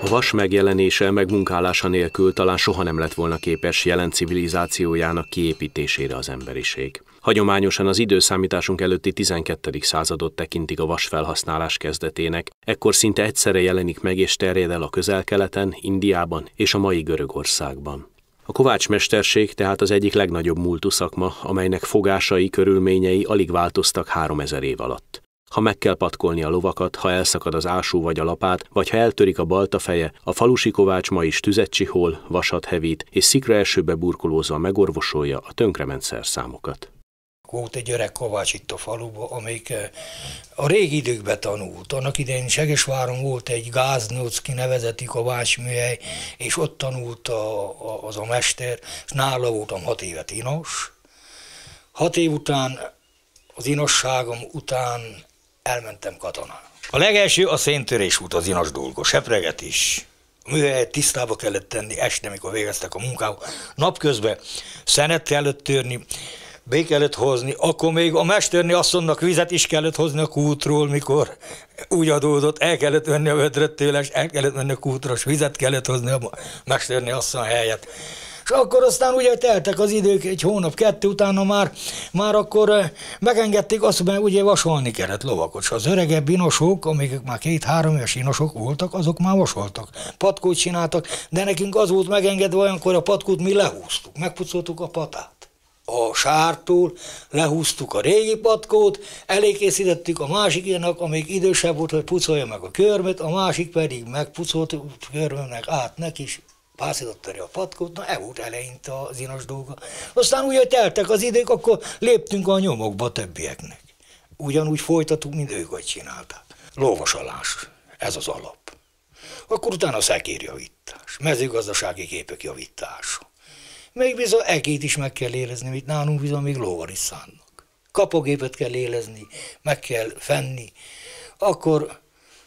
A vas megjelenése, megmunkálása nélkül talán soha nem lett volna képes jelen civilizációjának kiépítésére az emberiség. Hagyományosan az időszámításunk előtti 12. századot tekintik a vas felhasználás kezdetének, ekkor szinte egyszerre jelenik meg és terjed el a Közel-Keleten, Indiában és a mai Görögországban. A kovácsmesterség tehát az egyik legnagyobb múltú szakma, amelynek fogásai, körülményei alig változtak 3000 év alatt. Ha meg kell patkolni a lovakat, ha elszakad az ásó vagy a lapát, vagy ha eltörik a baltafeje, a falusi kovács ma is tüzet csihol, vasat hevít, és szikraesőbe burkolózva megorvosolja a tönkrement szerszámokat. Volt egy öreg kovács itt a faluban, amelyik a régi időkben tanult. Annak idején Segesváron volt egy Gáznocki nevezeti kovácsműhely, és ott tanult az a mester, és nála voltam 6 évet inos. 6 év után, az inosságom után elmentem katonára. A legelső a széntörés volt az inos dolga, sepreget is. A műhelyet tisztába kellett tenni este, mikor végeztek a munkával. Napközben szenet kellett törni, be kellett hozni, akkor még a mesterné asszonynak vizet is kellett hozni a kútról, mikor úgy adódott, el kellett venni a vödröt tőle, és el kellett venni a kútról, és vizet kellett hozni a mesterné asszony helyett. És akkor aztán ugye teltek az idők, egy hónap, 2 utána már akkor megengedték azt, mert ugye vasolni kellett lovakat. És az öregebb inosok, amik már 2-3 éves inosok voltak, azok már vasoltak. Patkót csináltak, de nekünk az volt megengedve, olyankor a patkót mi lehúztuk, megpucoltuk a patát. A sártól lehúztuk a régi patkót, elékészítettük a másiknak, amelyik idősebb volt, hogy pucolja meg a körmöt, a másik pedig megpucolt körmömnek át neki is, pászította a patkót, na volt eleinte az inos dolga. Aztán úgy, hogy teltek az idők, akkor léptünk a nyomokba a többieknek. Ugyanúgy folytattuk, mint ők, hogy csinálták. Lóvasalás, ez az alap. Akkor utána szekérjavítás, mezőgazdasági képek javítása. Még bizony egét is meg kell élezni, mint nálunk bizony még lóval is szánnak. Kapogépet kell élezni, meg kell fenni, akkor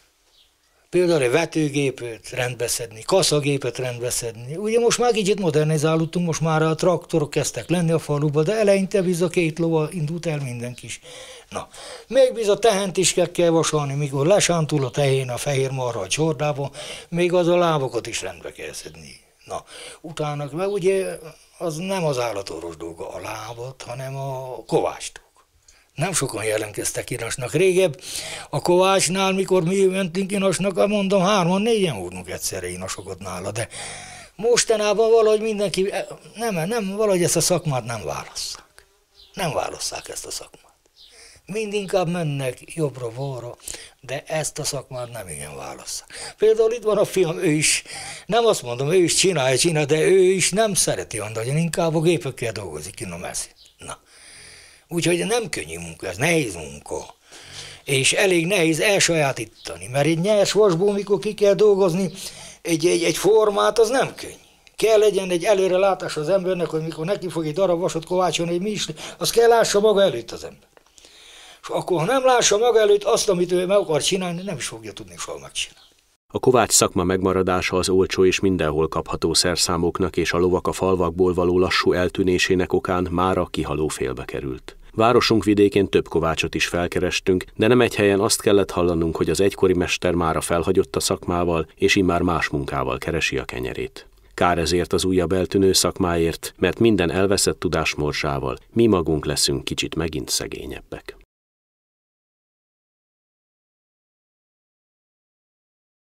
például egy vetőgépet rendbeszedni, kaszagépet rendbeszedni. Ugye most már kicsit modernizálódtunk, most már a traktorok kezdtek lenni a faluba, de eleinte bizony 2 lóval indult el mindenki is. Na, még bizony tehent is kell vasalni, mikor lesántul a tehén a fehér marha a csordában, még az a lábakat is rendbe kell szedni. Na, utána, mert ugye az nem az állatorvos dolga a lábat, hanem a kovács dolga. Nem sokan jelentkeztek inosnak. Régebb a kovácsnál, mikor mi mentünk inosnak, mondom, 3-4-en voltunk egyszerre inosokat nála, de mostanában valahogy mindenki, nem, valahogy ezt a szakmát nem válasszák. Nem válasszák ezt a szakmát. Mind inkább mennek jobbra-balra, de ezt a szakmát nem igen válasszák. Például itt van a fiam, ő is, nem azt mondom, ő is csinálja, de ő is nem szereti nagyon, inkább a gépekkel dolgozik innen messzi. Na, úgyhogy nem könnyű munka, ez nehéz munka. És elég nehéz elsajátítani, mert egy nyers vasból, mikor ki kell dolgozni egy formát, az nem könnyű. Kell legyen egy előrelátás az embernek, hogy mikor neki fog egy darab vasot kovácsolni, hogy mi is, azt kell lássa maga előtt az ember. És akkor, ha nem lássa maga előtt azt, amit ő meg akar csinálni, nem is fogja tudni soha megcsinálni. A kovács szakma megmaradása az olcsó és mindenhol kapható szerszámoknak és a lovak a falvakból való lassú eltűnésének okán mára kihaló félbe került. Városunk vidékén több kovácsot is felkerestünk, de nem egy helyen azt kellett hallanunk, hogy az egykori mester mára felhagyott a szakmával, és immár más munkával keresi a kenyerét. Kár ezért az újabb eltűnő szakmáért, mert minden elveszett tudás morzsával mi magunk leszünk kicsit megint szegényebbek.